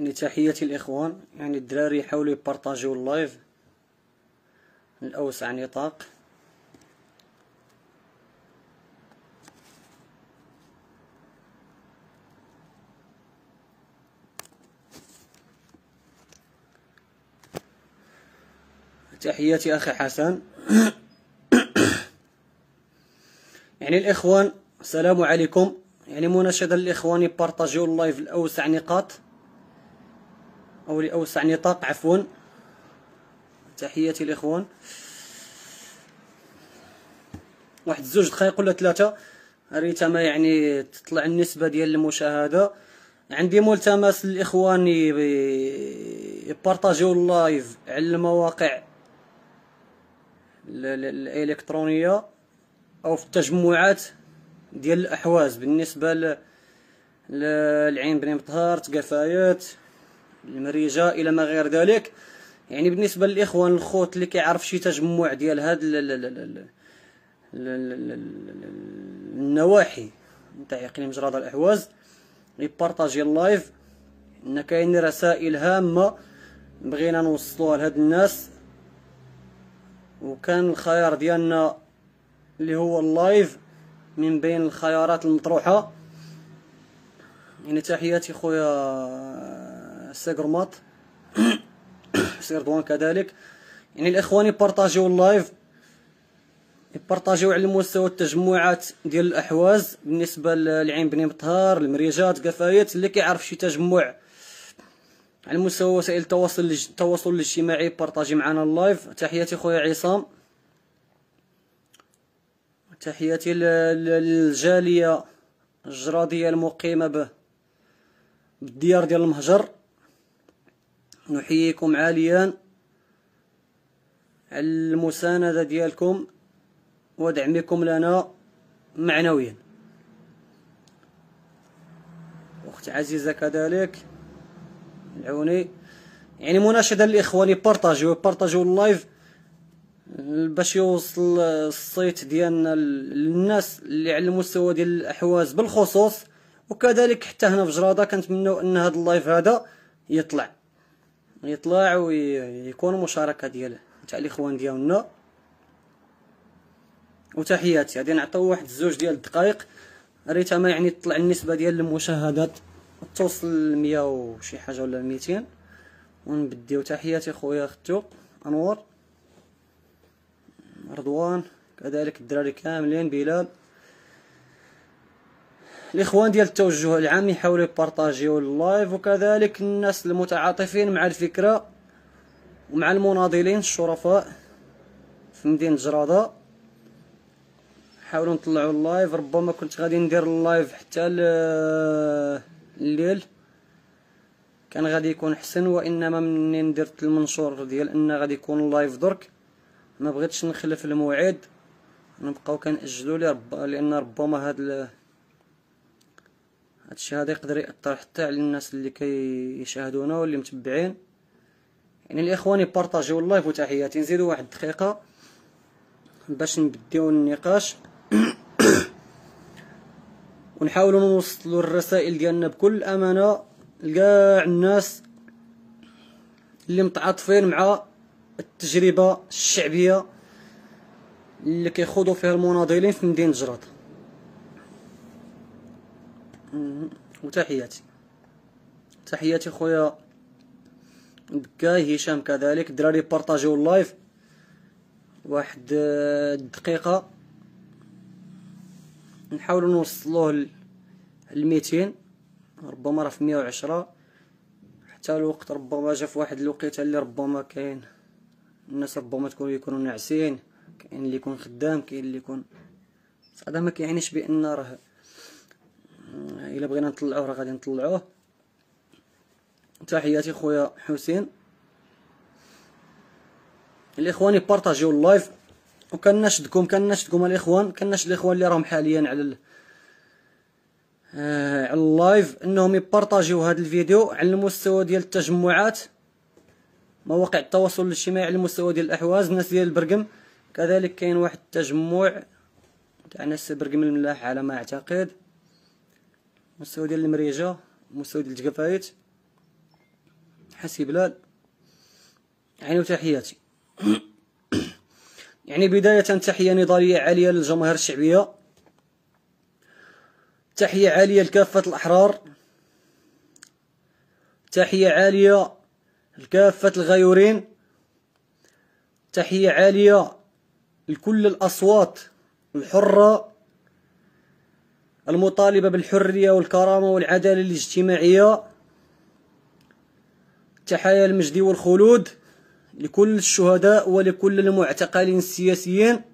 يعني تحياتي الاخوان، يعني الدراري يحاولوا يبارطاجيو اللايف الاوسع نطاق. تحياتي اخي حسن. يعني الاخوان السلام عليكم، يعني مناشدة للاخوان يبارطاجيو اللايف الاوسع نقاط او لاوسع نطاق عفوا. تحياتي الاخوان، واحد 2 دقائق ولا 3 ريتما يعني تطلع النسبة ديال المشاهدة. عندي ملتمس للاخوان يبارطاجيو اللايف على المواقع الالكترونية او في التجمعات ديال الاحواز بالنسبة للعين بن مطهر، تقفايات، المريجة الى ما غير ذلك. يعني بالنسبة للاخوان الخوت اللي كيعرف شي تجمع ديال هاد النواحي نتاع اقليم جرادة الاحواز يبارطاجي اللايف، ان كاين رسائل هامة بغينا نوصلوها لهاد الناس، وكان الخيار ديالنا اللي هو اللايف من بين الخيارات المطروحة. يعني تحياتي خويا سيغرماط سيردوان كذلك. يعني الاخوان يبارطاجيو اللايف، يبارطاجيو على مستوى التجمعات ديال الاحواز بالنسبه للعين بن مطهر، المريجات، قفايات، اللي كيعرف شي تجمع على مستوى وسائل التواصل الاجتماعي يبارطاجي معنا اللايف. تحياتي خويا عصام. تحياتي للجاليه الجراديه المقيمه بالديار ديال المهجر، نحييكم عاليا على المساندة ديالكم ودعمكم لنا معنويا. اخت عزيزة كذلك العوني. يعني مناشدة للاخوان يبارطاجيو اللايف باش يوصل الصيت ديالنا للناس اللي على المستوى ديال الاحواز بالخصوص، وكذلك حتى هنا في جرادة كنتمناو ان هذا اللايف هذا يطلع ويكون مشاركة ديال تاع الاخوان ديالنا. وتحياتي غادي نعطيو واحد 2 ديال الدقائق ريتما يعني تطلع النسبة ديال المشاهدات توصل 100 وشي حاجة ولا 200 ونبديو. تحياتي خويا ختو انور، رضوان، كذلك الدراري كاملين، بلال. الاخوان ديال التوجه العام يحاولوا يبارطاجيو اللايف، وكذلك الناس المتعاطفين مع الفكرة ومع المناضلين الشرفاء في مدينة جرادة حاولوا نطلعوا اللايف. ربما كنت غادي ندير اللايف حتى الليل كان غادي يكون حسن، وانما منين درت المنشور ديال ان غادي يكون اللايف درك ما بغيتش نخلف الموعد، نبقاو كنأجلوا لان ربما هادشي هذا يقدر يأثر حتى على الناس اللي كيشاهدونا واللي متبعين. يعني الاخوان يبارطاجيو اللايف. وتحياتي نزيدوا 1 دقيقة باش نبديو النقاش ونحاولوا نوصلوا الرسائل ديالنا بكل امانه لكاع الناس اللي متعاطفين مع التجربه الشعبيه اللي كيخوضوا فيها المناضلين في مدينه جرادة. وتحياتي خويا بكاي هشام كذلك. الدراري بارطاجيو اللايف 1 دقيقة نحاولوا نوصلوه ل 200، ربما راه في 110 حتى الوقت ربما جا في واحد الوقيته اللي ربما كاين الناس ربما يكونوا ناعسين، كاين اللي يكون خدام، كاين اللي يكون هذا ما كيعنيش بان راه الا بغينا نطلعوه راه غادي نطلعوه. تحياتي خويا حسين. الاخوان يبارطاجيو اللايف، وكنشدكم الاخوان اللي راهم حاليا على اللايف انهم يبارطاجيو هذا الفيديو على المستوى ديال التجمعات، مواقع التواصل الاجتماعي، على المستوى ديال الاحواز، الناس ديال البرقم. كذلك كاين واحد التجمع تاع ناس برقم الملاح على ما اعتقد، المستوى ديال المريجة، المستوى ديال التقفايت. حسي بلال يعني وتحياتي. يعني بداية تحية نضالية عالية للجماهير الشعبية، تحية عالية لكافة الأحرار، تحية عالية لكافة الغيورين، تحية عالية لكل الأصوات الحرة المطالبة بالحرية والكرامة والعدالة الاجتماعية. تحية المجد والخلود لكل الشهداء ولكل المعتقلين السياسيين،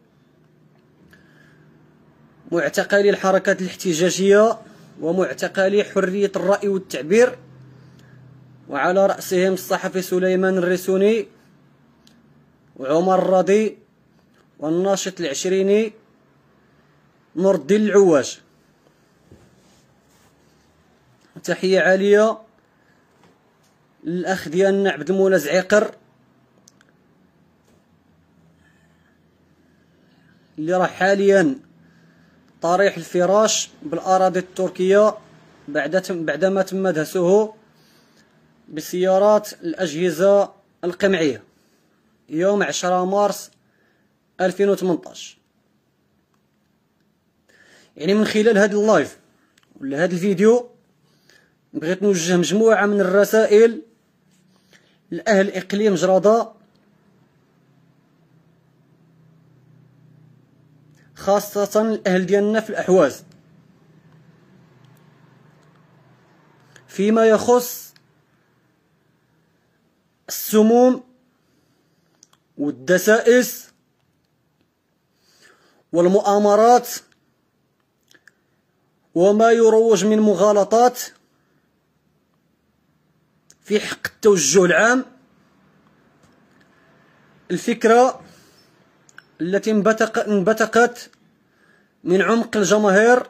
معتقلي الحركات الاحتجاجية ومعتقلي حرية الرأي والتعبير، وعلى رأسهم الصحفي سليمان الريسوني وعمر الرضي والناشط العشريني نور الدين العواج. تحية عالية للأخ ديالنا عبد المولى زعيقر اللي راه حاليا طريح الفراش بالأراضي التركية بعدما تم دهسه بسيارات الأجهزة القمعية يوم 10 مارس 2018. يعني من خلال هذا اللايف ولا هذا الفيديو بغيت نوجه مجموعة من الرسائل لأهل إقليم جرادة، خاصة الأهل ديالنا في الأحواز، فيما يخص السموم والدسائس والمؤامرات وما يروج من مغالطات في حق التوجه العام. الفكرة التي انبثقت من عمق الجماهير،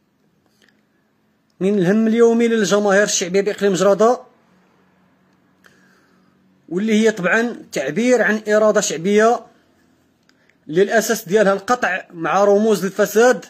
من الهم اليومي للجماهير الشعبية بإقليم جرادة، واللي هي طبعا تعبير عن إرادة شعبية للأساس ديالها القطع مع رموز الفساد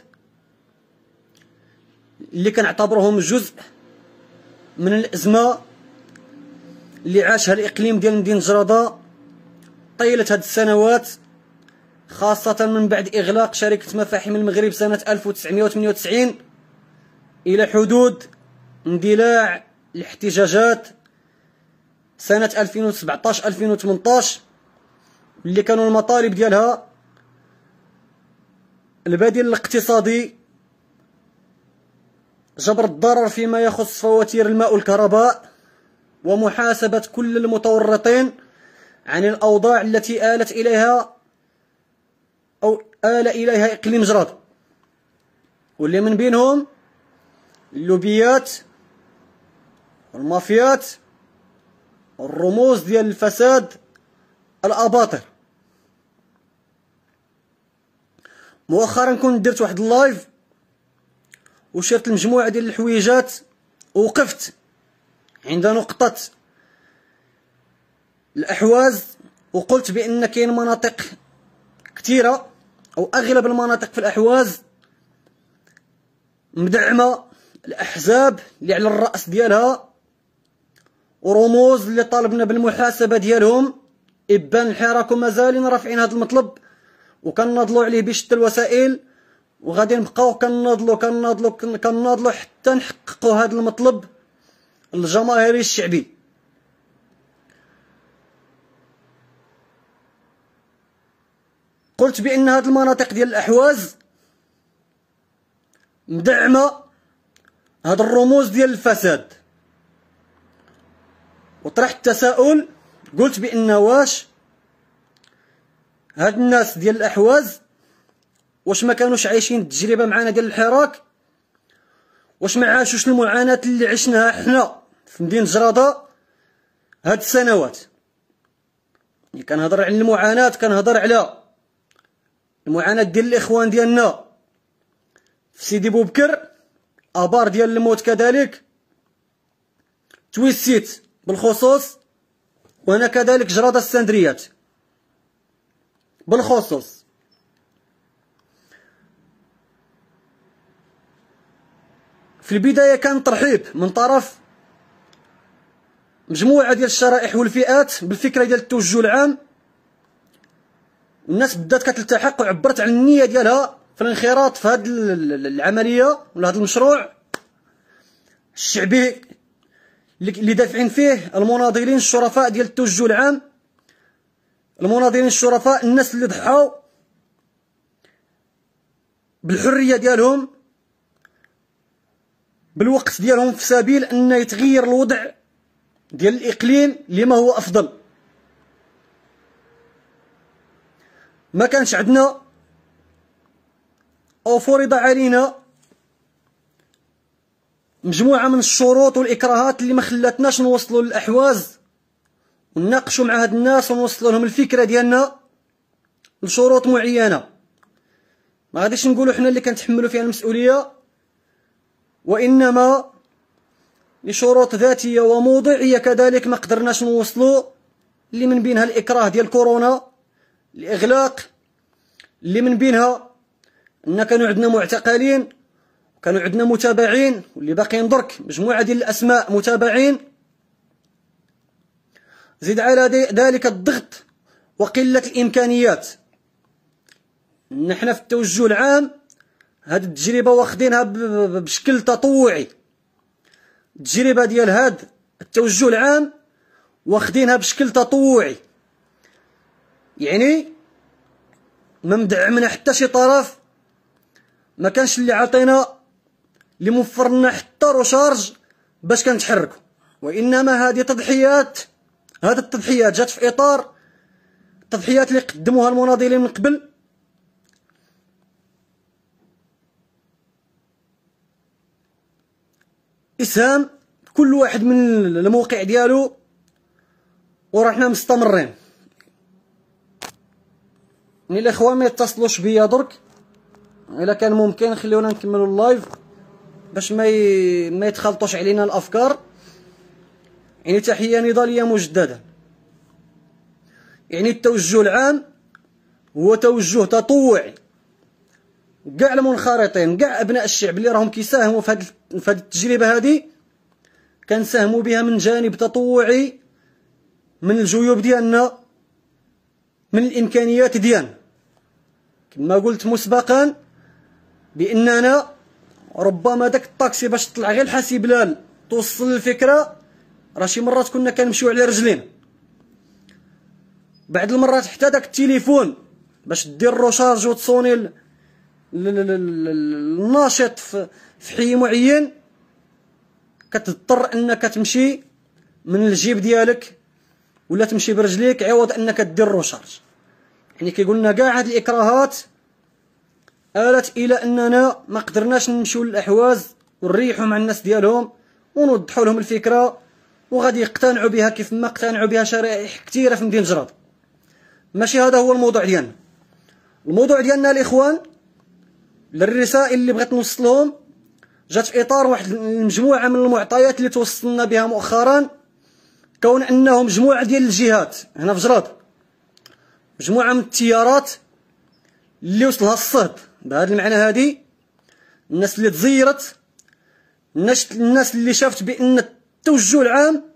اللي كنعتبرهم جزء من الأزمة اللي عاشها الإقليم ديال مدينة جرادة طيلة هاد السنوات، خاصة من بعد إغلاق شركة مفاحم المغرب سنة 1998 إلى حدود اندلاع الاحتجاجات سنة 2017-2018 اللي كانوا المطالب ديالها البديل الاقتصادي، جبر الضرر فيما يخص فواتير الماء والكهرباء، ومحاسبة كل المتورطين عن الأوضاع التي آل إليها إقليم جرادة، واللي من بينهم اللوبيات والمافيات والرموز ديال الفساد الأباطر. مؤخرا كنت درت واحد اللايف وشرت المجموعة ديال الحويجات، ووقفت عند نقطة الأحواز وقلت بأن كاين مناطق كثيرة أو أغلب المناطق في الأحواز مدعمة الأحزاب اللي على الرأس ديالها ورموز اللي طالبنا بالمحاسبة ديالهم إبان الحراك، ومازالين رافعين هذا المطلب وكناضلوا عليه بشتى الوسائل، وغادي نبقاو كناضلوا حتى نحققوا هذا المطلب الجماهيري الشعبي. قلت بأن هذه المناطق ديال الأحواز مدعمة هاد الرموز ديال الفساد، وطرحت التساؤل قلت بأن واش هاد الناس ديال الأحواز واش ما كانوش عايشين التجربة معنا ديال الحراك؟ واش ما عاشوش المعاناة اللي عشناها حنا في مدينة جرادة هاد السنوات؟ اللي كنهضر على المعاناة كنهضر على المعاناة ديال الإخوان ديالنا في سيدي بوبكر، ابار ديال الموت كذلك، تويسيت بالخصوص، وهنا كذلك جرادة السندريات بالخصوص. في البداية كان ترحيب من طرف مجموعه ديال الشرائح والفئات بالفكره ديال التوجه العام. الناس بدات كتلتحق وعبرت عن النيه ديالها في الانخراط في هذه العمليه ولا هذا المشروع الشعبي اللي دافعين فيه المناضلين الشرفاء ديال التوجه العام، المناضلين الشرفاء، الناس اللي ضحاو بالحريه ديالهم بالوقت ديالهم في سبيل ان يتغير الوضع ديال الاقليم لما هو افضل. ما كانش عندنا او فرض علينا مجموعه من الشروط والاكراهات اللي ما خلاتناش نوصلوا للاحواز ونناقشوا مع هاد الناس ونوصلوا لهم الفكره ديالنا لشروط معينه. ما غاديش نقولوا حنا اللي كنتحملوا فيها المسؤوليه، وانما لشروط ذاتيه وموضوعيه كذلك ما قدرناش نوصلوا، اللي من بينها الاكراه ديال كورونا، الاغلاق، اللي من بينها ان كانوا عندنا معتقلين وكانوا عندنا متابعين واللي باقيين درك مجموعه ديال الاسماء متابعين. زيد على ذلك الضغط وقله الامكانيات. نحن في التوجه العام هذه التجربه واخدينها بشكل تطوعي، التجربه ديال هذا التوجه العام واخدينها بشكل تطوعي، يعني ما مدعمنا حتى شي طرف، ما كانش اللي عطينا اللي موفر لنا حتى روشارج باش كنتحركوا، وانما هذه تضحيات. هذه التضحيات جات في اطار التضحيات اللي قدموها المناضلين من قبل، اسهام كل واحد من الموقع ديالو، ورحنا مستمرين. يعني الاخوان ما يتصلوش بيا درك، الا كان ممكن خليونا نكملوا اللايف باش ما يتخلطوش علينا الافكار. يعني تحيه نضاليه مجددا. يعني التوجه العام هو توجه تطوعي، كاع المنخرطين كاع ابناء الشعب اللي راهم كيساهموا في هذه التجربه هذه كنساهموا بها من جانب تطوعي من الجيوب ديالنا، من الامكانيات ديالنا. كما قلت مسبقا باننا ربما داك الطاكسي باش تطلع غير الحاسي بلال توصل الفكره، راه شي مرات كنا كنمشيو على رجلينا، بعض المرات حتى داك التليفون باش دير روشارج وتصوني الناشط في حي معين كتضطر انك تمشي من الجيب ديالك ولا تمشي برجليك عوض انك دير روشارج. يعني كيقولنا كاع هاد الاكراهات آلت الى اننا ما قدرناش نمشيو للاحواز ونريحوا مع الناس ديالهم ونوضحوا لهم الفكره، وغادي يقتنعوا بها كيف ما اقتنعوا بها شرائح كثيره في مدينه جراد. ماشي هذا هو الموضوع ديالنا. الموضوع ديالنا الاخوان الرسائل اللي بغيت نوصلهم جات في اطار واحد المجموعه من المعطيات اللي توصلنا بها مؤخرا، كون انه مجموعه ديال الجهات هنا في جراد، مجموعه من التيارات اللي وصلها الصهد بهذا المعنى، هذه الناس اللي تزيرت، الناس اللي شافت بان التوجه العام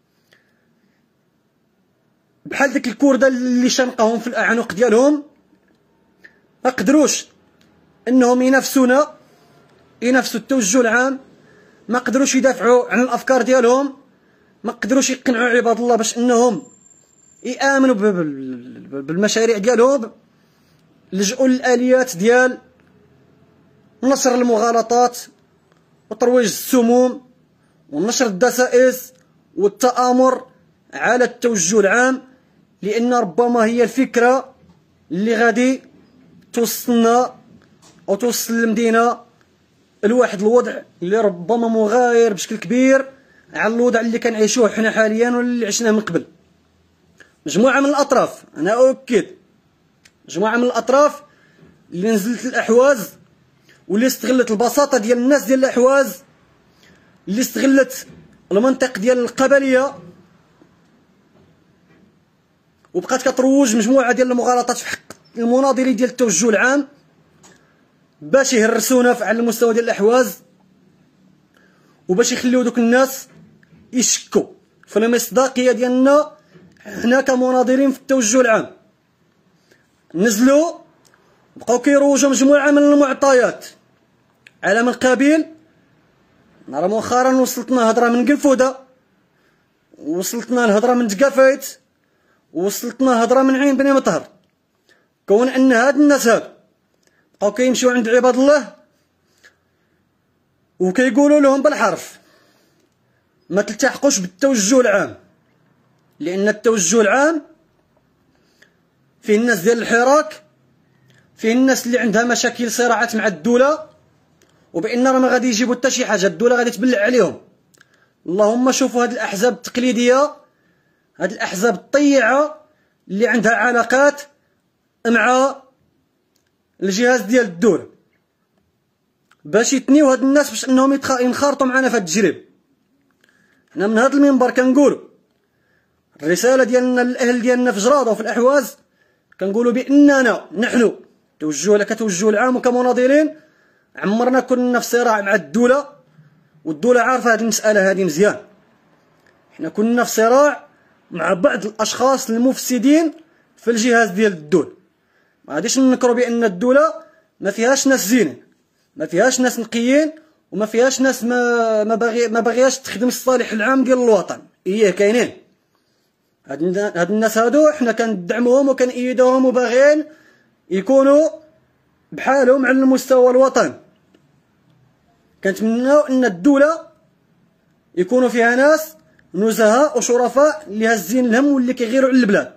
بحال ديك الكورده اللي شنقهم في الاعنق ديالهم، ما قدروش انهم ينافسوا التوجه العام، ما قدروش يدافعوا عن الافكار ديالهم، ما قدروش يقنعوا عباد الله باش انهم يامنوا بالمشاريع ديالهم، لجؤوا للاليات ديال نشر المغالطات وترويج السموم ونشر الدسائس والتآمر على التوجه العام، لان ربما هي الفكره اللي غادي توصلنا او توصل المدينه لواحد الوضع اللي ربما مغاير بشكل كبير على الوضع اللي كنعيشوه حنا حاليا واللي عشناه من قبل. مجموعه من الاطراف، انا اؤكد مجموعه من الاطراف اللي نزلت الاحواز واللي استغلت البساطه ديال الناس ديال الاحواز، اللي استغلت المنطق ديال القبليه وبقات كتروج مجموعه ديال المغالطات في حق المناضلين ديال التوجه العام باش يهرسونا على المستوى ديال الاحواز، وباش يخليو دوك الناس يشكوا في المصداقيه ديالنا حنا كمناضلين في التوجه العام. نزلوا بقاو كيروجوا مجموعه من المعطيات على من قبيل. نهار مؤخرا وصلتنا هضره من قلفوده، وصلتنا الهضره من تقافيت، وصلتنا هضره من عين بني مطهر. كون ان هاد الناس هاد بقاو كيمشيو عند عباد الله وكيقولوا لهم بالحرف ما تلتحقوش بالتوجه العام، لان التوجه العام فيه الناس ديال الحراك، فيه الناس اللي عندها مشاكل صراعات مع الدوله، وبان راه ما غادي يجيبوا حتى شي حاجه، الدوله غادي تبلع عليهم. اللهم شوفوا هاد الاحزاب التقليديه، هاد الاحزاب الطيعه اللي عندها علاقات مع الجهاز ديال الدوله باش يتنيو هاد الناس باش انهم ينخرطوا معنا في هاد التجربه. حنا من هاد المنبر كنقولوا الرساله ديالنا للاهل ديالنا في جراده وفي الاحواز، كنقولوا باننا نحن كتوجه العام وكمناضلين عمرنا كنا في صراع مع الدوله، والدوله عارفه هاد المساله هادي مزيان. حنا كنا في صراع مع بعض الاشخاص المفسدين في الجهاز ديال الدوله. ما غاديش ننكروا بان الدوله ما فيهاش ناس زينين، ما فيهاش ناس نقيين، وما فيهاش ناس ما باغياش تخدم الصالح العام ديال الوطن. كاينين هاد الناس هادو حنا كندعموهم وكنأيدوهم وباغيين يكونوا بحالهم على المستوى الوطني. كنتمناو ان الدوله يكونوا فيها ناس نزهاء وشرفاء اللي هازين الهم واللي كيغيروا على البلاد.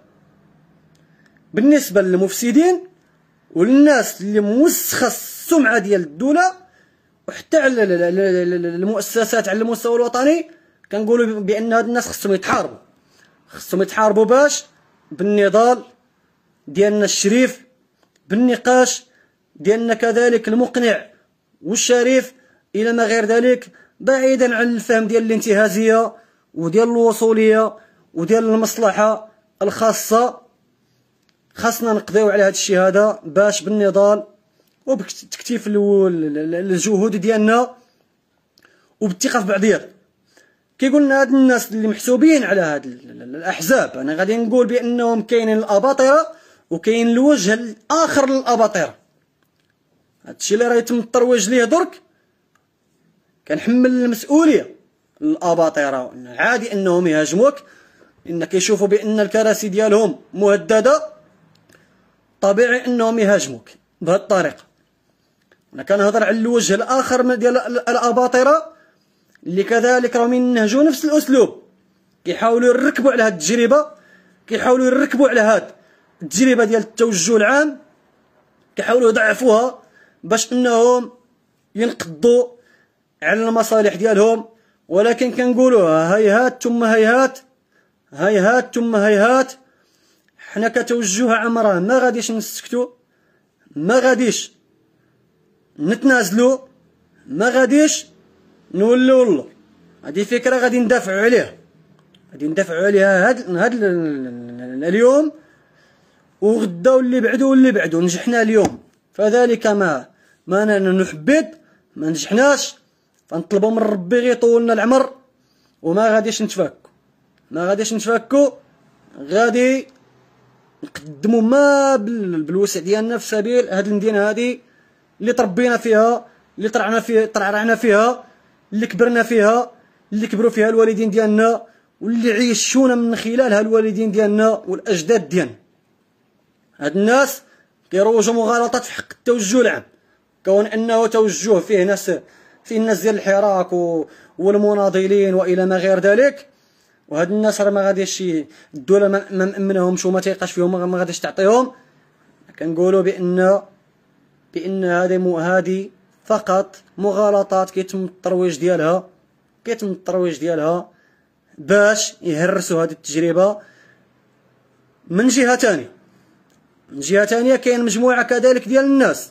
بالنسبه للمفسدين والناس اللي موسخه السمعه ديال الدوله وحتى على المؤسسات على المستوى الوطني، كنقولوا بان هاد الناس خصهم يتحاربوا باش بالنضال ديالنا الشريف، بالنقاش ديالنا كذلك المقنع والشريف الى ما غير ذلك، بعيدا عن الفهم ديال الانتهازيه وديال الوصوليه وديال المصلحه الخاصه. خاصنا نقضيو على هذا الشيء هذا باش بالنضال وبتكتيف الجهود ديالنا وبالثقه في بعضياتنا. كيقولنا هاد الناس اللي محسوبين على هاد الاحزاب، انا غادي نقول بانهم كاينين الاباطره وكاين الوجه الاخر للاباطره. هادشي اللي راه يتم الترويج ليه درك كنحمل المسؤوليه للاباطره. عادي انهم يهاجموك، ان كيشوفوا بان الكراسي ديالهم مهدده، طبيعي انهم يهاجموك بهذه الطريقه. انا كنهضر على الوجه الاخر ديال الاباطره اللي كذلك راهم ينهجوا نفس الاسلوب، كيحاولوا يركبوا على هذه التجربه، كيحاولوا يركبوا على هذه التجربه ديال التوجه العام، كيحاولوا يضعفوها باش انهم ينقضوا على المصالح ديالهم. ولكن كنقولوا هيهات ثم هيهات، هيهات ثم هيهات. حنا كتوجه عمره ما غاديش نسكتوا، ما غاديش نتنازلوا، ما غاديش نولوا والله. هذه فكره غادي ندافعوا عليها، هاد اليوم وغدا واللي بعدو. نجحنا اليوم فذلك ما نحبط، ما نجحناش فنطلبوا من ربي غير يطولنا العمر وما غاديش نتفكوا. غادي نقدموا ما بالوسع ديالنا في سبيل هاد المدينه هذه اللي تربينا فيها، اللي طرعنا فيها، اللي كبرنا فيها، اللي كبروا فيها الوالدين ديالنا، واللي عيشونا من خلالها الوالدين ديالنا والاجداد ديالنا. هاد الناس كيروجوا مغالطات في حق التوجه العام، كون انه توجه فيه الناس ديال الحراك والمناضلين والى ما غير ذلك. وهاد الناس راه ما غاديش الدوله ما مامنهمش وما تيقاش فيهم، ما غاديش تعطيهم. كنقولوا بان هذه فقط مغالطات كيتم الترويج ديالها باش يهرسوا هذه التجربه. من جهه ثانيه كاين مجموعه كذلك ديال الناس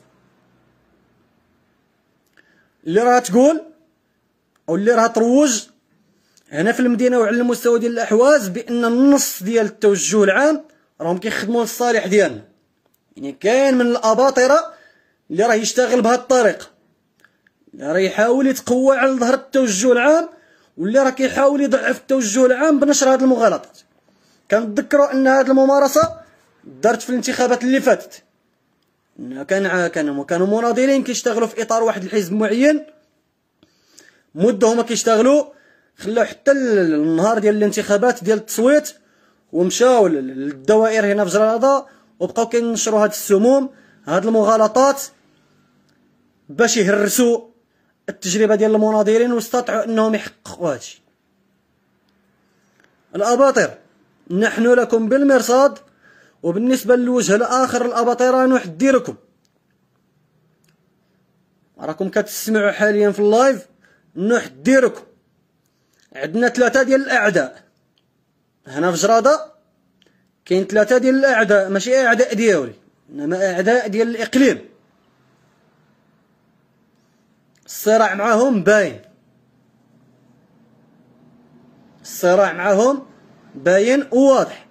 اللي راه تقول او اللي راه تروج هنا في المدينه وعلى المستوى ديال الاحواز بان النص ديال التوجه العام راهم كيخدموا للصالح ديالنا. يعني كاين من الاباطره اللي راه يشتغل بهذه الطريقه، اللي راه يحاول يتقوى على ظهر التوجه العام واللي راه كيحاول يضعف التوجه العام بنشر هذه المغالطات. كنتذكروا ان هذه الممارسه دارت في الانتخابات اللي فاتت. كانوا مناضلين كيشتغلوا في اطار واحد الحزب معين، مده هما كيشتغلوا، خلاو حتى النهار ديال الانتخابات ديال التصويت ومشاو للدوائر هنا في جرادة وبقاو كينشروا هاد السموم، هاد المغالطات، باش يهرسوا التجربه ديال المناضلين واستطاعوا انهم يحققوا هادشي. الاباطره نحن لكم بالمرصاد، وبالنسبه للوجه الاخر الاباطره نحذركم. راكم كتسمعوا حاليا في اللايف، نحذركم. عندنا 3 ديال الاعداء هنا في جرادة، كاين 3 ديال الاعداء، ماشي اعداء ديالي انما اعداء ديال الاقليم. الصراع معاهم باين، الصراع معاهم باين وواضح،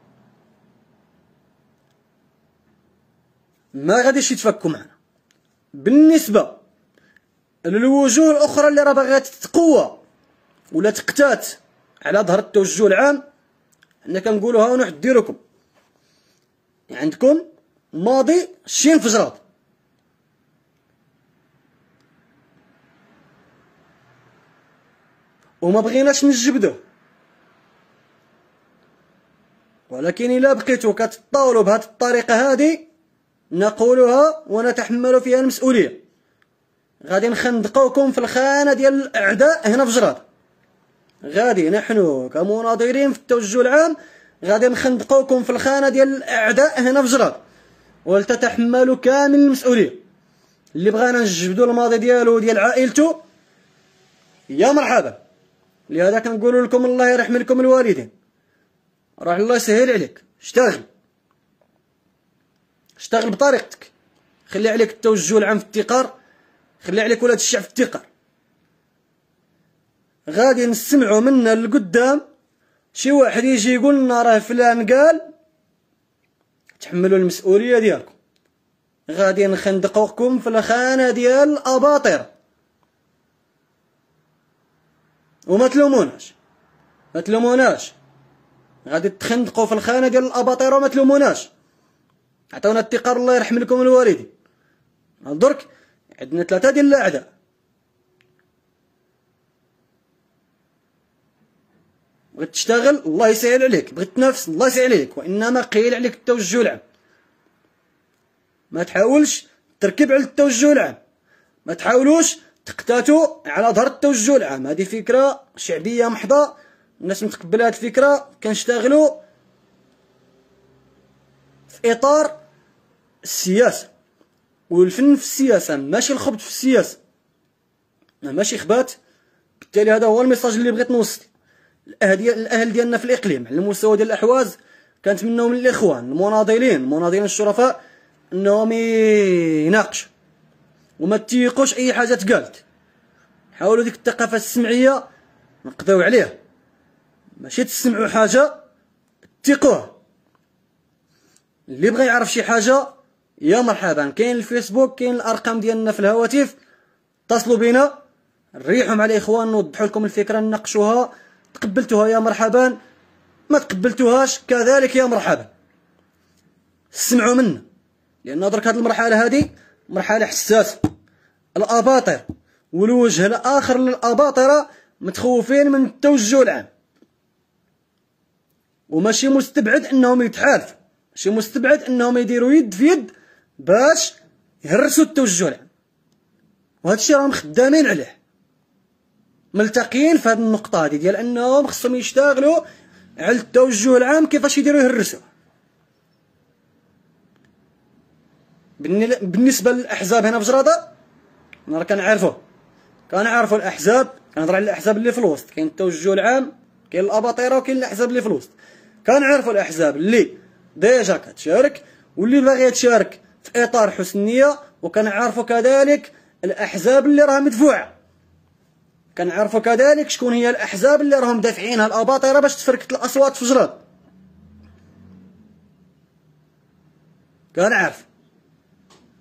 ما غاديش يتفكوا معنا. بالنسبه للوجوه الاخرى اللي راه باغيه تتقوى ولا تقتات على ظهر التوجه العام، حنا كنقولوا ها نحذركم. عندكم ماضي شين في جراد، وما بغيناش نجبدوه، ولكن الا بقيتوا كتطاولوا بهذه الطريقه هذه نقولها ونتحمل فيها المسؤوليه. غادي نخندقوكم في الخانه ديال الاعداء هنا في جراد. غادي نحن كمناضلين في التوجه العام غادي نخندقوكم في الخانه ديال الاعداء هنا في جراد، ولتتحملوا كامل المسؤوليه. اللي بغانا نجبدوا الماضي ديالو وديال عائلته يا مرحبا. لهذا كنقول لكم الله يرحم لكم الوالدين، راح الله يسهل عليك، اشتغل بطريقتك، خلي عليك التوجه العام في التقار، خلي عليك ولاد الشعب في التقار. غادي نسمعوا منا لقدام شي واحد يجي يقول لنا راه فلان قال، تحملوا المسؤوليه ديالكم. غادي نخندقوكم في الخانه ديال الاباطره، وما تلوموناش، ما تلوموناش. غادي تخندقوا في الخانه ديال الاباطره وما تلوموناش. عطاونا التقار الله يرحم لكم الوالدين. درك عندنا 3 ديال الاعداء. بغيت تشتغل الله يسهل عليك، بغيت تنافس الله يسهل عليك، وانما قيل عليك التوجه العام. ما تحاولش تركب على التوجه العام، ما تحاولوش تقتاتوا على ظهر التوجه العام. هذه فكره شعبيه محضه، الناس متقبله هذه الفكره. كنشتغلوا في اطار السياسه والفن في السياسه، ماشي الخبط في السياسه، ماشي خبات. بالتالي هذا هو الميساج اللي بغيت نوصل. الاهل ديالنا في الاقليم على المستوى ديال الاحواز كنتمناو من الاخوان المناضلين الشرفاء انهم يناقشوا وما تيقوش اي حاجه تقالت. حاولوا ديك الثقافه السمعيه نقضيو عليها، ماشي تسمعوا حاجه تيقوها. اللي بغى يعرف شي حاجه يا مرحبا، كاين الفيسبوك، كاين الارقام ديالنا في الهواتف، اتصلوا بنا نريحوا مع الاخوان نوضحوا لكم الفكره نناقشوها. تقبلتوها يا مرحبا، ما تقبلتوهاش كذلك يا مرحبا. اسمعوا منا، لان درك هذه المرحله هذه مرحله حساسه. الاباطر والوجه الاخر للاباطره متخوفين من التوجه العام، وماشي مستبعد انهم يتحالفوا، ماشي مستبعد انهم يديروا يد في يد باش يهرسوا التوجه العام. وهذا الشيء راهم خدامين عليه، ملتقيين في هذه النقطه هذه ديال انهم خصهم يشتغلوا على التوجه العام كيفاش يديروا يهرسوه. بالنسبه للاحزاب هنا في جرادة انا كنعرفوا الاحزاب، كنهضر على الاحزاب اللي في الوسط. كاين التوجه العام، كاين الاباطره، وكاين الاحزاب اللي في الوسط. كنعرفوا الاحزاب اللي ديجا كتشارك واللي باغيه تشارك في اطار حسن النيه، وكنعرفوا كذلك الاحزاب اللي راها مدفوعه. كنعرفوا كذلك شكون هي الاحزاب اللي راهم دافعينها الاباطره باش تفركت الاصوات في جراد. كنعرف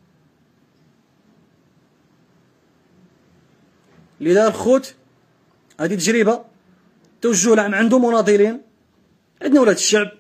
لذا الخوت هذه تجربه. التوجه العام عنده مناضلين، عندنا ولاد الشعب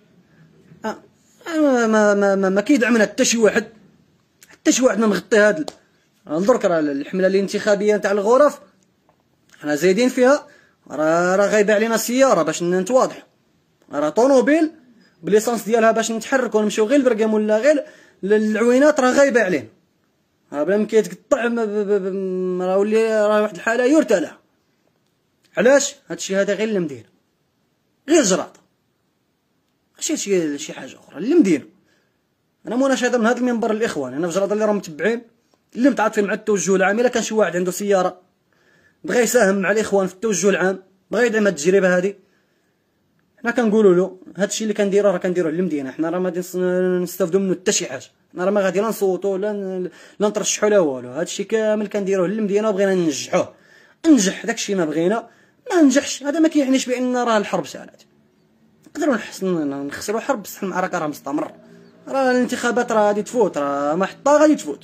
ما كيدعمنا حتى شي واحد، حتى شي واحد ما مغطي هذا. درك راه الحمله الانتخابيه نتاع الغرف حنا زايدين فيها، راه غايبه علينا السياره باش نتواضحوا، راه طونوبيل بليسانس ديالها باش نتحركوا ونمشيو غير لبرقام ولا غير للعوينات راه غايبه علينا، راه بلا ما كيتقطع راه ولي راه واحد الحاله يرثى لها. علاش هادشي هذا غير المدينه، غير جراطه، ماشي شي حاجه اخرى اللي مدينه. انا مناشده من هذا المنبر الاخوان، انا في جراطه اللي راهم متبعين اللي متعاطفين مع التوجه العام، الا كان شي واحد عنده سياره بغى يساهم مع الاخوان في التوجه العام، بغى يدعم هاد التجربه هذه، حنا كنقولوا له هادشي اللي كنديروه راه كنديروه للمدينه، حنا راه ما غادي نستافدوا منه حتى شي حاجه، حنا راه ما غادي لا نصوتوا لا نترشحوا لا والو، هادشي كامل كنديروه للمدينه وبغينا ننجحوه. ننجح داكشي ما بغينا، ما ننجحش هذا ما كيعنيش بان راه الحرب سالات، نقدروا نخسروا الحرب بصح المعركه راه مستمر، راه الانتخابات راه غادي تفوت، راه ما حطها غادي تفوت،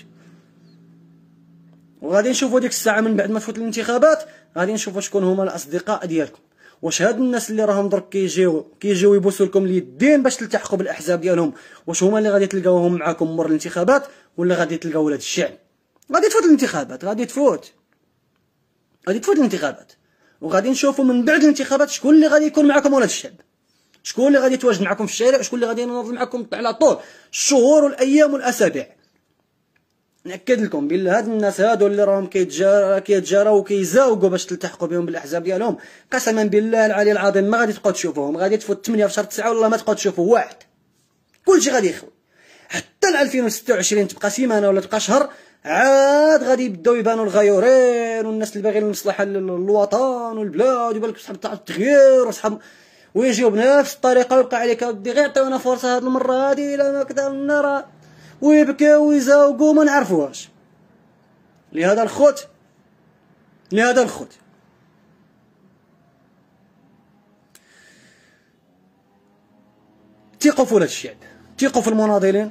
وغادي نشوفوا ديك الساعه من بعد ما تفوت الانتخابات غادي نشوفوا شكون هما الاصدقاء ديالكم، واش هاد الناس اللي راهم درك كيجيو يبوسوا لكم اليدين باش تلتحقوا بالاحزاب ديالهم، واش هما اللي غادي تلقاوهم معاكم مور الانتخابات ولا غادي تلقاو ولاد الشعب؟ غادي تفوت الانتخابات، غادي تفوت الانتخابات، وغادي نشوفوا من بعد الانتخابات شكون اللي غادي يكون معاكم ولاد الشعب، شكون اللي غادي يتواجد معاكم في الشارع، شكون اللي غادي يناضل معاكم على طول الشهور والايام والاسابيع. ناكد لكم بالله هاد الناس هادو اللي راهم كيتجاراو وكيزاوقوا باش تلتحقوا بهم بالاحزاب ديالهم، قسما بالله العلي العظيم ما غادي تبقاو تشوفوهم، غادي تفوت 8 في شهر 9 والله ما تبقاو تشوفوا واحد، كلشي غادي يخوي، حتى ل 2026 تبقى سيمانه ولا تبقى شهر عاد غادي يبداو يبانوا الغيورين والناس اللي باغيين المصلحه للوطن والبلاد، يبان لك صحاب تاع التغيير وصحاب، ويجيو بنفس الطريقه ويبقى عليك ودي غير عطيونا فرصه هاد المره هادي الا ما كدرنا راه، ويبكيو ويزاوقوا ما نعرفوهاش. لهذا الخوت ثقوا في ولاد الشعب، ثقوا في المناضلين.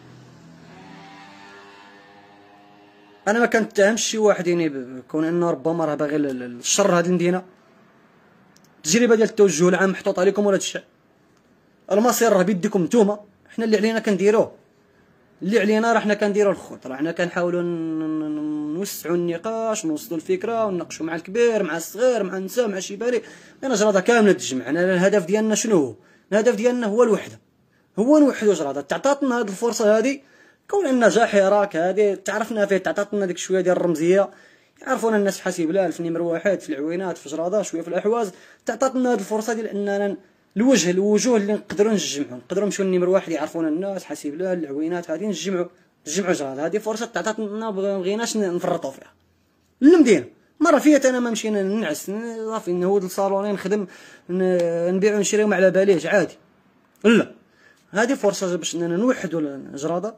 انا ما كنتهمش شي واحد يعني بكون انه ربما راه باغي الشر هذه المدينه. التجربه ديال التوجه العام محطوط عليكم ولاد الشعب، المصير راه بيدكم نتوما، حنا اللي علينا كنديروه، اللي علينا راه حنا كنديروا الخط، راه حنا كنحاولوا نوسعوا النقاش ونوصلوا الفكره ونناقشوا مع الكبير مع الصغير مع النساء مع الشباب، انا جراده كامله تجمع. انا الهدف ديالنا شنو هو؟ الهدف ديالنا هو الوحده، هو نوحدوا جراده. تعطاتنا هذه الفرصه هذه كون ان جحيراك هذه تعرفنا فيه، تعطاتنا ديك شويه ديال الرمزيه، يعرفونا الناس في حاسب الله في نمر واحد في العوينات في جراده شويه في الاحواز، تعطاتنا هذه الفرصه ديال اننا الوجوه اللي نقدروا نجمعوا، نقدروا نمشيو للنمر واحد يعرفونا الناس حاسب الله العوينات هذه نجمعوا جراده. هذه فرصه تعطاتنا ما بغيناش نفرطوا فيها. المدينه مره فيها انا ما مشينا ننعس صافي نهود الصالونين نخدم نبيع ونشريو ما على باليش عادي، لا هذه فرصه باش اننا نوحدوا جراده،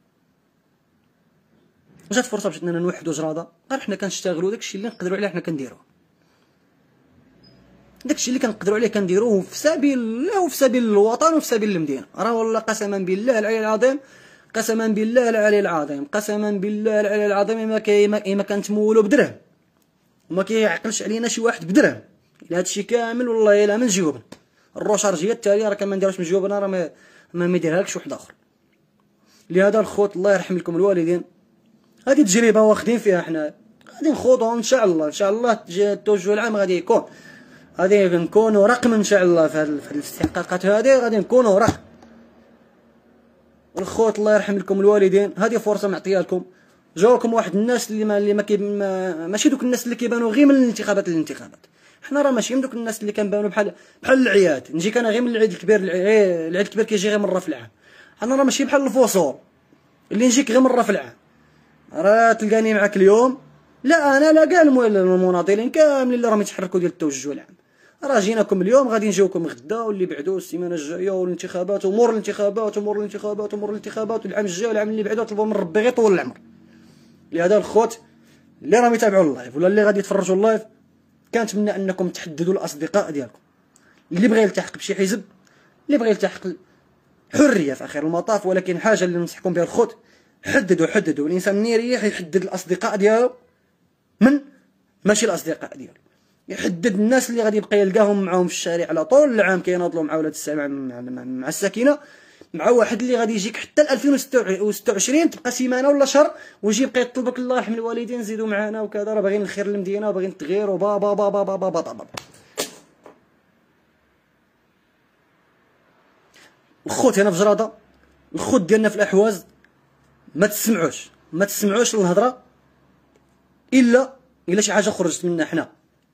جات فرصه باش اننا نوحدوا جراده، غير حنا كنشتغلوا داكشي اللي نقدروا عليه حنا كنديروه، داكشي اللي كنقدروا عليه كنديروه في سبيل الله وفي سبيل الوطن وفي سبيل المدينه. راه والله قسما بالله العلي العظيم، قسما بالله العلي العظيم، قسما بالله العلي العظيم ما كنتمولوا بدرهم وما كيعقلش علينا شي واحد بدرهم الا هادشي كامل والله الا من جيوبنا. الروشارجيه التاليه راه كان ما نديروش من جيوبنا، راه ما يديرهالكش واحد اخر. لهذا الخوت الله يرحم لكم الوالدين، هذه تجربه واخدين فيها حنا، غادي نخوضوا ان شاء الله، ان شاء الله التوجه العام غادي يكون، غادي نكونوا رقم ان شاء الله في هذه الاستحقاقات هذه، غادي نكونوا رقم. الخوت الله يرحم لكم الوالدين، هذه فرصه معطيها لكم. جاوكم واحد الناس اللي ماشي دوك الناس اللي كيبانوا غير من الانتخابات للانتخابات، حنا راه ماشي من دوك الناس اللي كنبانوا بحال العياد، نجيك انا غير من العيد الكبير، العيد الكبير كيجي غير مره في العام، حنا راه ماشي بحال الفصول اللي نجيك غير مره في العام، راه تلقاني معاك اليوم، لا انا لا كاع المناضلين كاملين اللي راهم يتحركوا ديال التوجه العام، راه جيناكم اليوم غادي نجيوكم غدا واللي بعدو السيمانه الجايه والانتخابات ومور الانتخابات ومور الانتخابات ومور الانتخابات والعام الجاي والعام اللي بعدو، طلبوا من ربي غير طول العمر. لهذا الخوت اللي راهم يتابعوا اللايف ولا اللي غادي يتفرجوا اللايف، كنتمنى انكم تحددوا الاصدقاء ديالكم، اللي بغى يلتحق بشي حزب، اللي بغى يلتحق حريه في اخر المطاف، ولكن حاجه اللي ننصحكم بها الخوت، حددوا الانسان منين يريح يحدد الاصدقاء ديالو من ماشي الاصدقاء ديالو. يحدد الناس اللي غادي يبقى يلقاهم معاهم في الشارع على طول العام كيناضلوا مع ولاد مع الساكنه، مع واحد اللي غادي يجيك حتى 2026 تبقى سيمانه ولا شهر ويجي يبقى يطلبك الله يرحم الوالدين زيدوا معانا وكذا، راه باغيين الخير للمدينه وباغيين التغيير وبا با با با با با با با. الخوت هنا في جراده، الخوت ديالنا في الاحواز، ما تسمعوش للهضره الا شي حاجه خرجت منا حنا.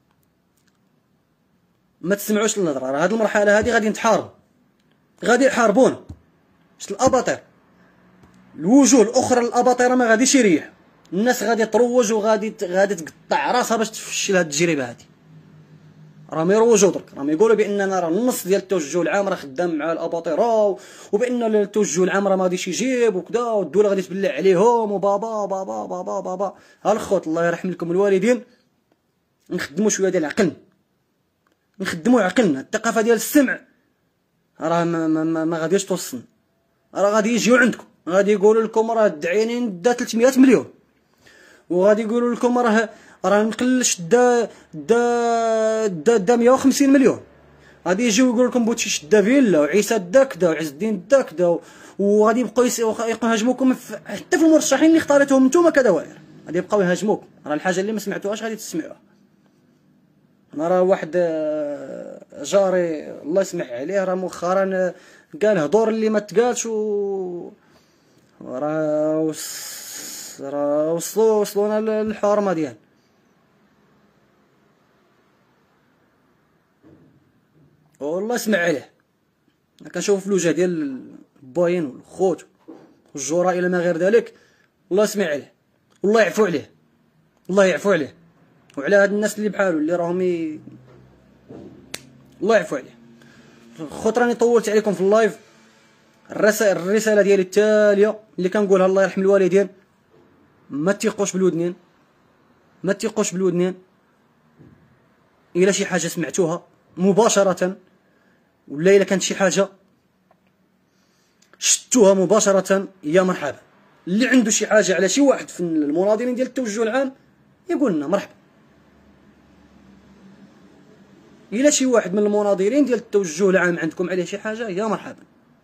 ما تسمعوش للهضره، راه هاد المرحله هادي غادي نتحارب، غادي يحاربونا. شت الاباطير، الوجوه الاخرى للاباطره ما غاديش يريح، الناس غادي تروج وغادي تقطع راسها باش تفشل هاد التجربه هادي. راهم يروجوا درك، راهم يقولوا باننا راه النص ديال التوجه العام راه خدام مع الاباطره، وبان التوجه العام راه ما غاديش يجيب وكذا، والدوله غادي تبلع عليهم وبابا بابا بابا بابا. ها الخوت الله يرحم لكم الوالدين، نخدموا شويه ديال عقلنا، نخدموا عقلنا. الثقافه ديال السمع راه ما غاديش توصلنا، راه غادي يجيو عندكم غادي يقولوا لكم راه الدعينين دا 300 مليون، وغادي يقولوا لكم راه نقلش دا 150 مليون، غادي يجيو يقولوا لكم بوتشيش دا فيلا، وعيسى دا كدا، وعز الدين دا كدا، وغادي يبقاو يهاجموكم حتى في المرشحين اللي اختاريتهم نتوما كدوائر، غادي يبقاو يهاجموكم. راه الحاجه اللي ما سمعتوهاش غادي تسمعوها. انا راه واحد جاري الله يسمح عليه راه مؤخرا قال هضور اللي ما تقالش، راه وصلونا للحرمه ديال. والله يسمع عليه، كنشوف في الوجه ديال الباين والخوت والجوراء الى ما غير ذلك، الله يسمع عليه والله يعفو عليه، الله يعفو عليه وعلى هاد الناس اللي بحالو اللي راهم الله يعفو عليه. خوت راني طولت عليكم في اللايف. الرساله ديالي التاليه اللي كنقولها الله يرحم الوالدين، ما تيقوش بالودنين، ما تيقوش بالودنين. الا شي حاجه سمعتوها مباشره ولا الا كانت شي حاجه شتوها مباشره يا مرحبا. اللي عنده شي حاجه على شي واحد في المناضلين ديال التوجه العام يقول لنا مرحبا. الا شي واحد من المناضلين ديال التوجه العام عندكم عليه شي حاجه يا مرحبا.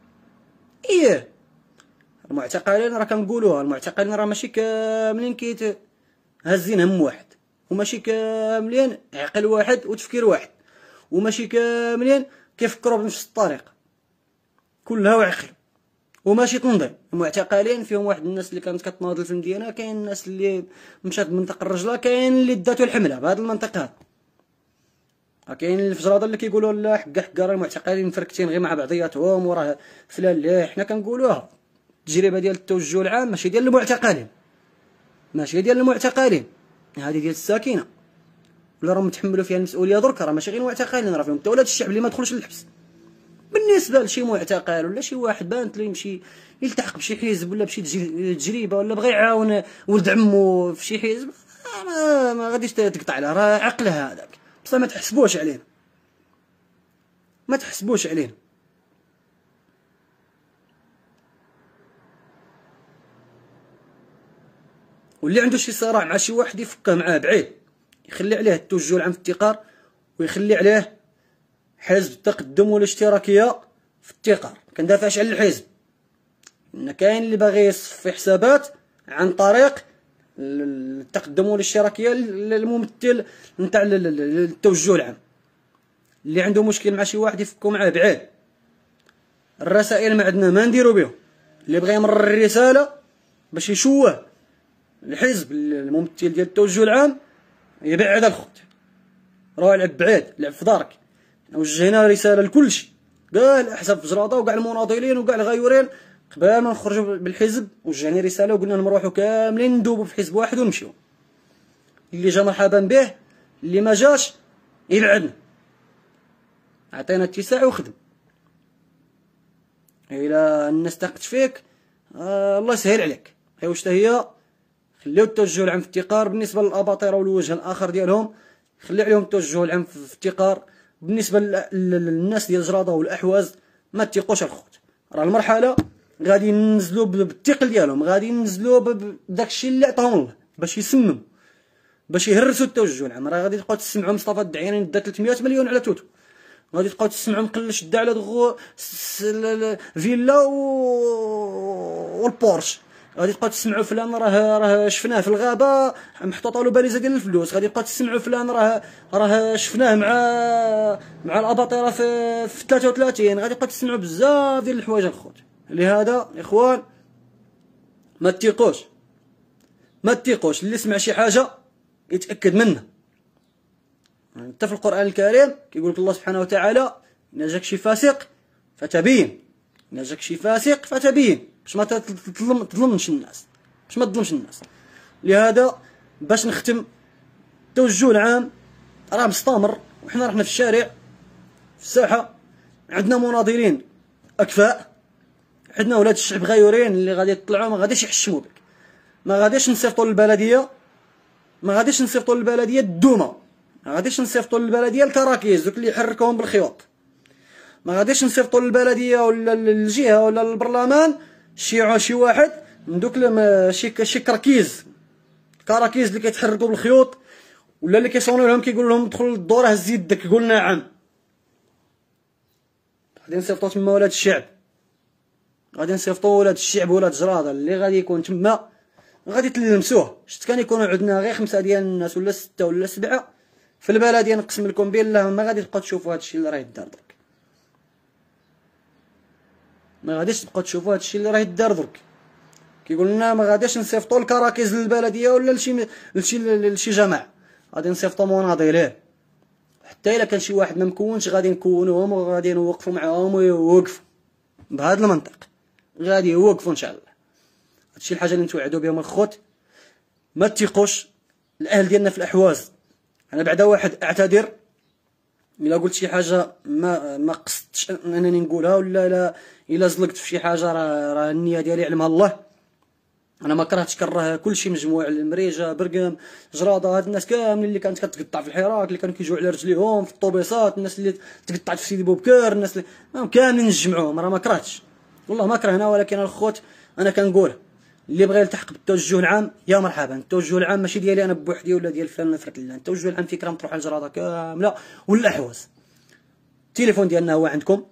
المعتقلين راه كنقولوها، المعتقلين راه ماشي كاملين هازين هم واحد، وماشي كاملين عقل واحد وتفكير واحد، وماشي كاملين كيفكروا بنفس الطريقه، كلها وعقل وماشي تنظيم. المعتقلين فيهم واحد الناس اللي كانت كتناضل في المدينه، كاين الناس اللي مشات منطقه الرجله، كاين اللي داتو الحمله بهذه المنطقه، كاين اللي في جراده اللي كيقولوا لا حقا راه المعتقلين مفركتين غير مع بعضياتهم وراه فلان. لا حنا كنقولوها التجربه ديال التوجه العام ماشي ديال المعتقلين، ماشي ديال المعتقلين، هذه ديال الساكنه ولا راهم متحملوا فيها المسؤوليه درك. راه ماشي غير المعتقلين، راه فيهم حتى ولاد الشعب اللي ما دخلوش للحبس. بالنسبه لشي معتقل ولا شي واحد بانت له يمشي يلتحق بشي حزب ولا بشي تجربه ولا بغى يعاون ولد عمو في شي حزب، ما غاديش تقطع له، راه عقله هذاك. بصح ما تحسبوش علينا، ما تحسبوش علينا. واللي عنده شي صراع مع شي واحد يفكه معاه بعيد، يخلي عليه التوجه العام في التقار، ويخلي عليه حزب التقدم والاشتراكيه في التقار. كندافعش على الحزب، ان كاين اللي باغي يصفي حسابات عن طريق التقدم والاشتراكيه الممثل نتاع التوجه العام. اللي عنده مشكل مع شي واحد يفكو معاه بعيد. الرسائل ما عندنا ما نديرو بهم، اللي بغى يمرر الرساله باش يشوه الحزب الممثل ديال التوجه العام يبعد الخط، راه لعب بعيد، لعب في دارك. وجهنا رساله لكل شيء، كاع الاحزاب في جراده وكاع المناضلين وكاع الغيورين قبل ما نخرجوا بالحزب وجهنا رساله وقلنا لهم روحوا كاملين ندوبوا في حزب واحد ونمشيو. اللي جا مرحبا به، اللي ما جاش يبعدنا. عطينا اتساع وخدم. الى الناس تاقت فيك الله يسهل عليك. واش هي خليو التوجه العام في التقار بالنسبه للاباطره والوجه الاخر ديالهم، خلي عليهم التوجه العام في التقار. بالنسبه للناس ديال جراده والاحواز ما تيقوش الخوت، راه المرحله غادي ينزلوا بالثقل ديالهم، غادي ينزلوا بداك الشيء اللي عطاهم الله باش يسمم، باش يهرسوا التوجه العام. راه غادي تبقاو تسمعوا مصطفى الدعياني دا 300 مليون على توتو، غادي تبقاو تسمعوا مقلش دا على فيلا والبورش، غادي تبقاو تسمعوا فلان راه شفناه في الغابه محطوطه له باليزه ديال الفلوس، غادي تبقاو تسمعوا فلان راه شفناه مع الاباطره في 33، غادي تبقاو تسمعوا بزاف ديال الحوايج الخوت. لهذا الاخوان ما تيقوش اللي سمع شي حاجه يتاكد منها. حتى في القران الكريم كيقول لك الله سبحانه وتعالى إن جاك شي فاسق فتبين، إن جاك شي فاسق فتبين، باش ما تظلمش الناس، باش ما تظلمش الناس. لهذا باش نختم، التوجه العام راه مستمر، وحنا رحنا في الشارع في الساحه، عندنا مناضلين اكفاء، عندنا ولاد الشعب غيورين اللي غادي يطلعوا ما غاديش يحشموا بك، ما غاديش نصيفطوا للبلديه، ما غاديش نصيفطوا للبلديه الدومه، ما غاديش نصيفطوا للبلديه الكراكيز دوك اللي يحركوهم بالخيوط، ما غاديش نصيفطوا للبلديه ولا للجهه ولا للبرلمان شي واحد من دوك شي كراكيز اللي كيتحركوا بالخيوط، ولا اللي كيصونوا لهم كيقول لهم دخل للدور هز يدك قول نعم. غادي نصيفطوا تما ولاد الشعب، غادي نصيفطوا ولاد الشعب ولاد جراده اللي غادي يكون تما غادي تلمسوه. شفت كان يكونوا عندنا غير 5 ديال الناس ولا 6 ولا 7 في البلديه، نقسم لكم بالله ما غادي تبقاو تشوفوا هادشي اللي راه يدار درك، ما غاديش تبقاو تشوفوا هادشي اللي راه يدار درك. كيقول لنا ما غاديش نصيفطوا الكراكيز للبلديه ولا لشي جماعه، غادي نصيفطوا مناضلين. حتى الا كان شي واحد ما مكونش غادي نكونوهم وغادي نوقفوا معاهم ويوقفوا بهذا المنطق، غادي يوقفوا ان شاء الله. هادشي الحاجه اللي نتوعدوا بهم الخوت. ما تيقوش الاهل ديالنا في الاحواز. انا بعدا واحد اعتذر الا قلت شي حاجه ما قصدتش انني نقولها، ولا لا الا زلقت في شي حاجه راه النيه ديالي يعلمها الله. انا ما كرهتش، كره كلشي مجموع المريجه برقم جراده، هاد الناس كاملين اللي كانت كتقطع في الحراك، اللي كانوا كيجيو على رجليهم في الطوبيسات، الناس اللي تقطعت في سيدي بوبكر، الناس اللي كاملين نجمعوهم. راه ما كرهتش والله ما كرهنا، ولكن الخوت انا كنقول اللي بغى يلتحق بالتوجه العام يا مرحبا. التوجه العام ماشي ديالي انا بوحدي ولا ديال فلان فرت الله، التوجه العام فكره مطروحه الجراده كامله والاحواز. التليفون ديالنا هو عندكم،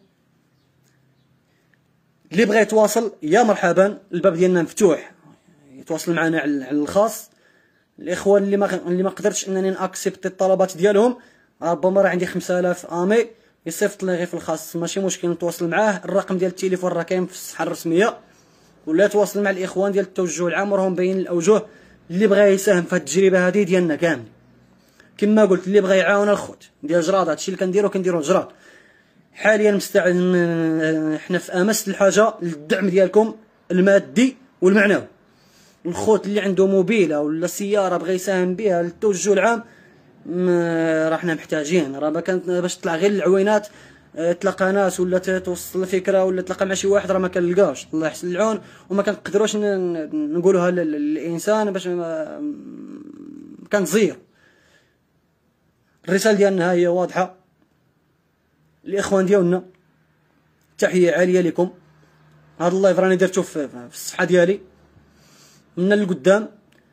اللي بغى يتواصل يا مرحبا، الباب ديالنا مفتوح يتواصل معنا على الخاص. الاخوان اللي ما قدرتش انني ناكسبت الطلبات ديالهم، ربما راه عندي 5000 امي، يصيفط لي غير في الخاص ماشي مشكل نتواصل معاه. الرقم ديال التليفون راه كاين في الصفحه الرسميه، ولا يتواصل مع الاخوان ديال التوجه العام وراهم باين الاوجه. اللي بغى يساهم في هذه التجربه هذه ديالنا كامل كما قلت، اللي بغى يعاون الخوت ديال جراد، هادشي اللي كنديرو جراد حاليا حنا في امس الحاجه للدعم ديالكم المادي والمعنوي. الخوت اللي عنده موبيله ولا سياره بغى يساهم بها للتوجه العام راه حنا محتاجين. راه باش تطلع غير العوينات تلقى ناس ولا توصل فكره ولا تلقى مع شي واحد راه ما كنلقاوش، الله يحسن العون. وما كنقدروش نقولوها للانسان باش كنزير. الرساله ديالنا هي واضحه، الاخوان ديالنا تحيه عاليه لكم. هذا اللايف راني درتو في الصفحه ديالي من القدام،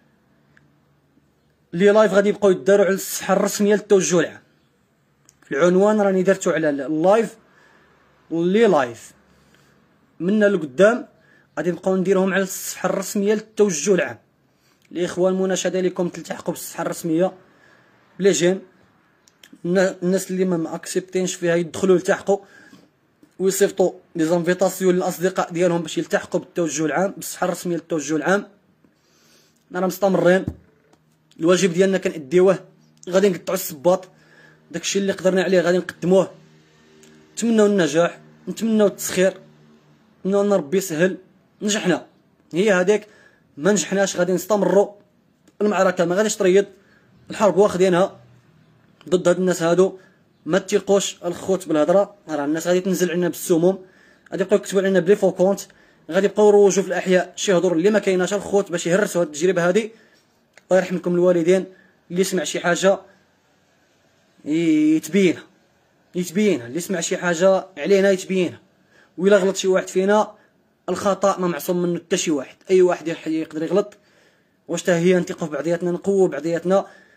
لي لايف غادي يبقاو يداروا على الصفحه الرسميه للتوجه العام. العنوان راني درتو على اللايف، لي لايف من القدام غادي نبقاو نديرهم على الصفحه الرسميه للتوجه العام. الاخوان مناشده لكم تلتحقوا بالصفحه الرسميه بلا جيم. الناس اللي ما اكسبتينش فيها يدخلوا يلتحقوا ويصيفطوا لي زانفيتاسيون للاصدقاء ديالهم باش يلتحقوا بالتوجه العام بالصفحه الرسميه للتوجه العام. رانا مستمرين، الواجب ديالنا كنأديوه، غادي نقطعوا السباط، داكشي اللي قدرنا عليه غادي نقدموه. نتمنوا النجاح، نتمنوا التسخير، نتمنوا ان ربي يسهل. نجحنا هي هذيك، ما نجحناش غادي نستمروا. المعركه ما غاديش تريض، الحرب واخدينها ضد هاد الناس هادو. ما تيقوش الخوت بالهضره، راه الناس غادي تنزل علينا بالسموم، غادي يبقاو يكتبوا علينا بلي فو كونت، غادي يبقاو يروجوا في الاحياء شي هضور اللي ما كايناش الخوت باش يهرسوا هاد التجربه هادي. الله يرحم لكم الوالدين، اللي يسمع شي حاجه يتبينها، اللي يسمع شي حاجه علينا يتبينها. وإلا غلط شي واحد فينا، الخطا ما معصوم منه حتى شي واحد، اي واحد يقدر يغلط. واش حتى هي نثقوا في بعضياتنا، نقووا بعضياتنا،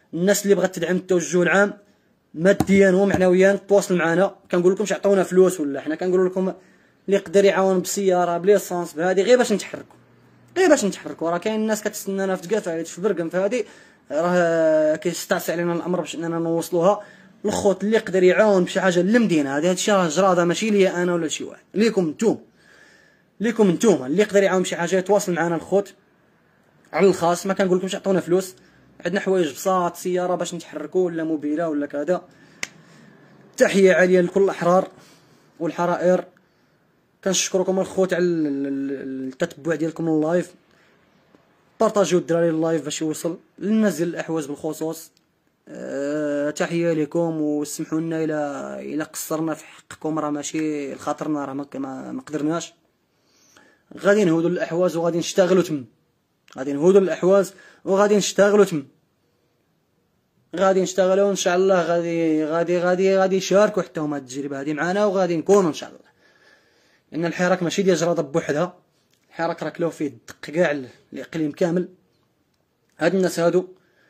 الناس اللي بغات تدعم التوجه العام ماديا ومعنويا تواصل معنا. كنقول لكمش عطونا فلوس، ولا حنا كنقول لكم اللي يقدر يعاون بسياره بليسانس بهذه غير باش نتحركوا، غير باش نتحركوا. راه كاين الناس كتستنانا في تقافايت في برقم، فهذه راه كيستعصي علينا الامر باش اننا نوصلوها. الخوت اللي يقدر يعاون بشي حاجه للمدينه هذه، هادشي راه جراده ماشي ليا انا ولا شي واحد، ليكم نتوما اللي يقدر يعاون بشي حاجه يتواصل معنا الخوت على الخاص. ما كنقول لكمش عطونا فلوس، عندنا حوايج بساط، سياره باش نتحركوا ولا موبيله ولا كذا. تحيه عاليه لكل الاحرار والحرائر. كنشكركم الخوت على التتبع ديالكم اللايف. بارطاجيو الدراري اللايف باش يوصل للناس ديال الاحواز بالخصوص. تحيه لكم، وسمحوا لنا الى قصرنا في حقكم، راه ماشي لخاطرنا، راه ما قدرناش. غادي نهودوا الاحواز وغادي نشتغلوا تم، غادي نهودوا الاحواز وغادي نشتغلوا تم، غادي نشتغلوا ان شاء الله. غادي يشاركوا حتى هما التجربه هذه معنا، وغادي نكونوا ان شاء الله. لان الحراك ماشي ديال جراده بوحدها، الحراك راه كلاو فيه الدق كاع الاقليم كامل. هاد الناس هادو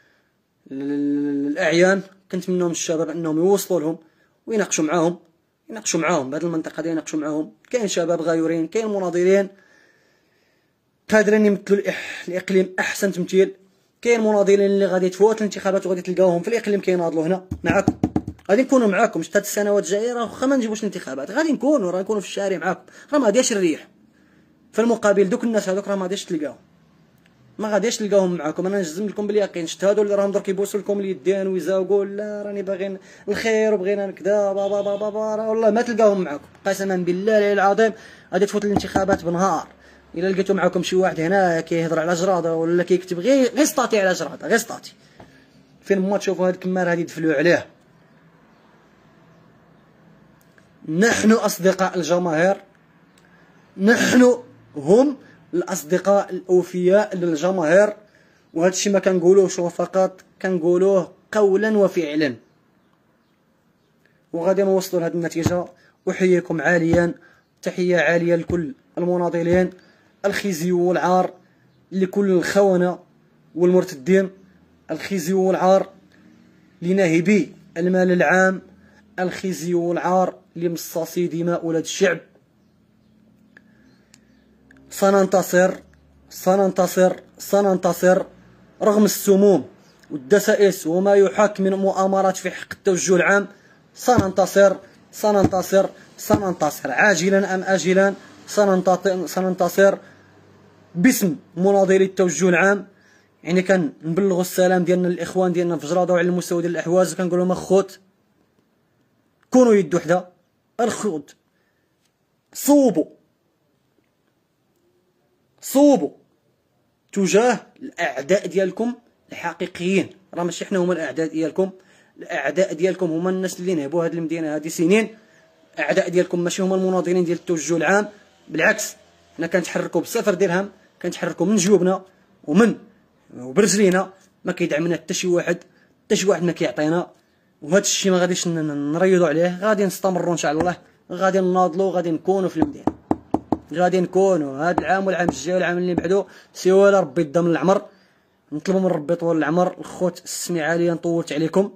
الاعيان كنتمناو من الشباب انهم يوصلوا لهم ويناقشوا معاهم بهذه المنطقه ديال، يناقشوا معاهم. كاين شباب غايورين، كاين مناضلين قادرين يمثلوا الاقليم احسن تمثيل، كاين مناضلين اللي غادي تفوت الانتخابات وغادي تلقاوهم في الاقليم كيناضلوا هنا معاكم. غادي نكونوا معاكم شتا هاد السنوات الجايه، راه واخا ما نجيبوش الانتخابات غادي نكونوا في الشارع معاكم. راه ما غاديش الريح في المقابل، دوك الناس هذوك راه ما غاديش تلقاهم، ما غاديش تلقاهم معاكم. انا نجزم لكم باليقين. شت هادو اللي راهم درك يبوسوا لكم اليدين ويزاوقوا لا راني باغيين الخير وبغينا كذا بابا بابا بابا، والله ما تلقاهم معاكم قسما بالله العظيم. غادي تفوت الانتخابات بنهار الا لقيتو معاكم شي واحد هنا كيهضر على جراده ولا كيكتب غير سطاتي على جراده، غير سطاتي. فين ما تشوفوا هاد الكمار هادي يدفلوا عليه. نحن اصدقاء الجماهير، نحن هم الاصدقاء الاوفياء للجماهير، وهذا الشيء ما كنقولوش فقط، كنقولوه قولا وفعلا، وغادي نوصلوا لهذه النتيجه. احييكم عاليا، تحيه عاليه لكل المناضلين. الخزي والعار لكل الخونه والمرتدين، الخزي والعار لناهبي المال العام، الخزي والعار لمصاصي دماء ولاد الشعب. سننتصر سننتصر سننتصر رغم السموم والدسائس وما يحاك من مؤامرات في حق التوجه العام. سننتصر سننتصر سننتصر عاجلا ام اجلا. سننتصر باسم مناضلي التوجه العام. يعني كنبلغوا السلام ديالنا للاخوان ديالنا في جراده وعلى المستوى ديال الاحواز، وكنقول لهم اخوت كونوا يد وحده، الخوت صوبوا تجاه الاعداء ديالكم الحقيقيين. راه ماشي حنا هما الاعداء ديالكم، الاعداء ديالكم هما الناس اللي نهبوا هذه المدينه هذه سنين. اعداء ديالكم ماشي هما المناضلين ديال التوجه العام، بالعكس حنا كنتحركوا بصفر درهم، كنتحركوا من جيوبنا وبرجلينا، ما كيدعمنا حتى شي واحد ما كيعطينا. وهذا الشيء ما غاديش نريضوا عليه، غادي نستمروا ان شاء الله، غادي نناضلوا، غادي نكونوا في المدينه، غادي نكونوا هذا العام والعام الجاي والعام اللي بعدو سيوا ربي يدى من العمر. نطلبوا من ربي طول العمر. الخوت السمي عاليا، طولت عليكم،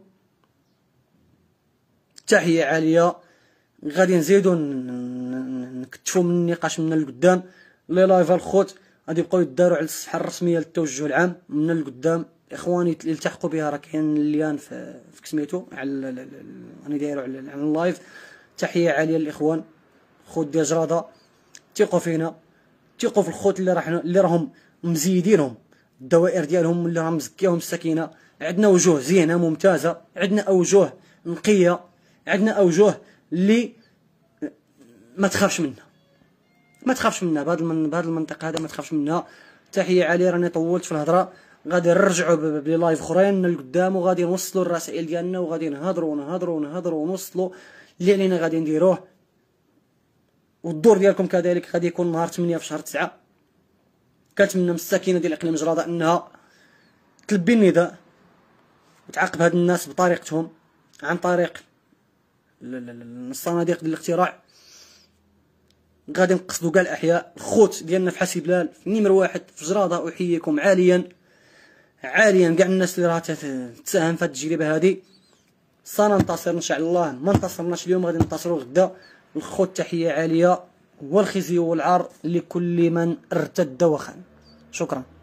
تحيه عاليه. غادي نزيدوا نكتفوا من النقاش من القدام. لي لايف الخوت غادي يبقاو يداروا على الصفحه الرسميه للتوجه العام من القدام. اخواني اللي التحقوا بها راه كاين الليان في سميتو على راني دايرو على اللايف. تحيه عاليه للاخوان خوت ديال جراده، ثقوا فينا، ثقوا في الخوت اللي راهم مزيدينهم الدوائر ديالهم، اللي راهم مزكياهم السكينه. عندنا وجوه زينه ممتازه، عندنا اوجه نقيه، عندنا اوجه اللي ما تخافش منها بهذه المنطقه هذا، ما تخافش منها. تحيه عاليه. راني طولت في الهضره، غادي نرجعوا بلي لايف اخرين من القدام، وغادي نوصلوا الرسائل ديالنا، وغادي نهضروا ونوصلوا اللي علينا غادي نديروه. والدور ديالكم كذلك غادي يكون نهار 8 في شهر 9. كنتمنى من الساكنه ديال اقليم جراده انها تلبي النداء وتعاقب هاد الناس بطريقتهم عن طريق الصناديق ديال الاقتراع. غادي نقصدوا كاع الاحياء. الخوت ديالنا في حاسي بلال في نمر 1 في جراده، احييكم عاليا عاليا كاع الناس اللي راه تساهم في هذه التجربه هذه. سننتصر ان شاء الله. ما انتصرناش اليوم غادي ننتصروا غدا. الخو تحيه عاليه والخزي والعار لكل من ارتد وخان. شكرا.